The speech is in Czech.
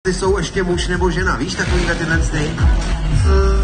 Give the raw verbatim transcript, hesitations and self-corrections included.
Ty jsou ještě muž nebo žena, víš, takovýhle tyhle ty?